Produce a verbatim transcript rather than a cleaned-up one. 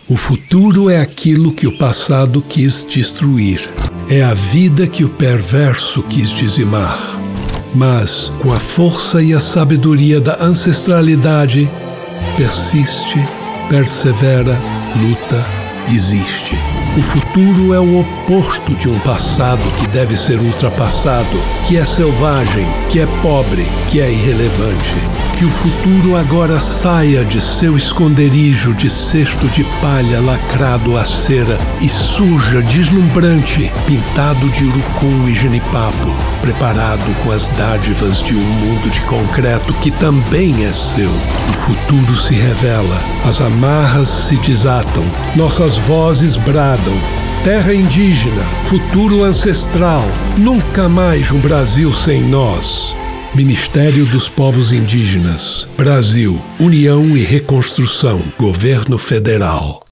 O futuro é aquilo que o passado quis destruir. É a vida que o perverso quis dizimar. Mas, com a força e a sabedoria da ancestralidade, persiste, persevera, luta, existe. O futuro é o oposto de um passado que deve ser ultrapassado, que é selvagem, que é pobre, que é irrelevante. Que o futuro agora saia de seu esconderijo de cesto de palha lacrado à cera e suja, deslumbrante, pintado de urucum e genipapo, preparado com as dádivas de um mundo de concreto que também é seu. O futuro se revela, as amarras se desatam, nossas vozes bradam. Terra indígena, futuro ancestral, nunca mais um Brasil sem nós. Ministério dos Povos Indígenas, Brasil, União e Reconstrução, Governo Federal.